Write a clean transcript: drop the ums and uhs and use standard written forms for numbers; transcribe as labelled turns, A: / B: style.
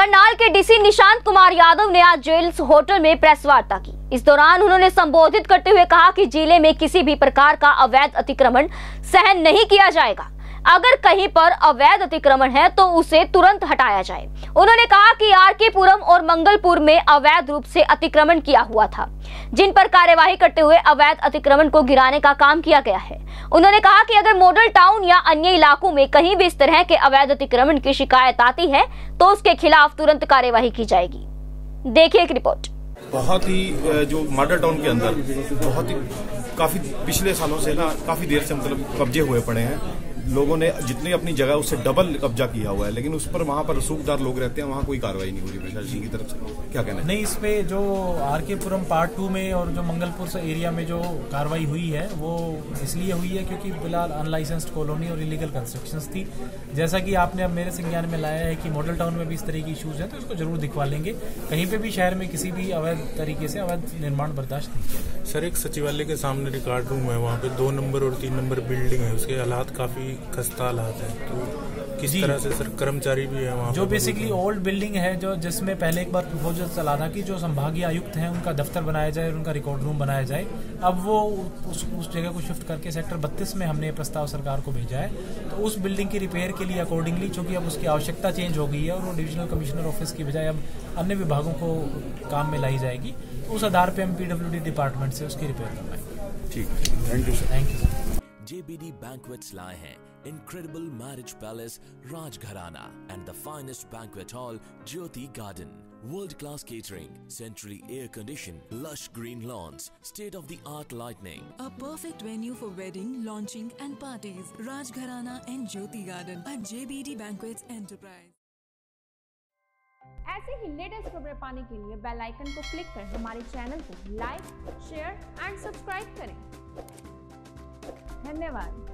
A: करनाल के डीसी निशांत कुमार यादव ने आज जेल होटल में प्रेस वार्ता की। इस दौरान उन्होंने संबोधित करते हुए कहा कि जिले में किसी भी प्रकार का अवैध अतिक्रमण सहन नहीं किया जाएगा। अगर कहीं पर अवैध अतिक्रमण है तो उसे तुरंत हटाया जाए। उन्होंने कहा कि आरके पुरम और मंगलपुर में अवैध रूप से अतिक्रमण किया हुआ था, जिन पर कार्यवाही करते हुए अवैध अतिक्रमण को गिराने का काम किया गया है। उन्होंने कहा कि अगर मॉडल टाउन या अन्य इलाकों में कहीं भी इस तरह के अवैध अतिक्रमण की शिकायत आती है तो उसके खिलाफ तुरंत कार्यवाही की जाएगी। देखिए एक रिपोर्ट।
B: बहुत ही जो मॉडल टाउन के अंदर बहुत ही काफी पिछले सालों से ना काफी देर से मतलब कब्जे हुए पड़े हैं। लोगों ने जितनी अपनी जगह उससे डबल कब्जा किया हुआ है, लेकिन उस पर वहां पर रसूखदार लोग रहते हैं, वहां कोई कार्रवाई नहीं हो रही प्रशासन की तरफ से। क्या कहना है?
C: नहीं, इस पे जो आरके पुरम पार्ट 2 में और जो मंगलपुर से एरिया में जो कार्रवाई हुई है वो इसलिए हुई है क्योंकि फिलहाल अनलाइसेंस्ड कॉलोनी और इलीगल कंस्ट्रक्शंस थी। जैसा कि आपने अब मेरे संज्ञान में लाया है कि मॉडल टाउन में भी इस तरह की इशूज है तो उसको जरूर दिखवा लेंगे। कहीं पे भी शहर में किसी भी अवैध तरीके से अवैध निर्माण बर्दाश्त नहीं किया।
D: सर, एक सचिवालय के सामने रिकॉर्ड रूम है, वहाँ पे 2 नंबर और 3 नंबर बिल्डिंग है, उसके हालात काफी खस्ता हालात है। तो किस तरह से सर कर्मचारी भी है वहाँ
C: जो बेसिकली ओल्ड बिल्डिंग है, जो जिसमें पहले एक बार प्रपोजल चला था कि जो संभागीय आयुक्त हैं उनका दफ्तर बनाया जाए और उनका रिकॉर्ड रूम बनाया जाए। अब वो उस जगह को शिफ्ट करके सेक्टर 32 में हमने प्रस्ताव सरकार को भेजा है। तो उस बिल्डिंग की रिपेयर के लिए अकॉर्डिंगली, चूंकि अब उसकी आवश्यकता चेंज हो गई है और वो डिविजनल कमिश्नर ऑफिस की बजाय अब अन्य विभागों को काम में लाई जाएगी, तो उस आधार पर हम PWD डिपार्टमेंट से उसकी रिपेयर करवाएंगे।
B: ठीक है, thank you sir.
C: Thank you sir.
E: JBD Banquets लाए हैं incredible marriage palace Rajgharana and the finest banquet hall Jyoti Garden. World-class catering, centrally air-conditioned, lush green lawns, state-of-the-art lighting.
F: A perfect venue for wedding, launching and parties. Rajgharana and Jyoti Garden at JBD Banquets Enterprise.
G: ऐसे ही latest खबरें पाने के लिए bell icon को click कर हमारे channel को like, share and subscribe करें। धन्यवाद।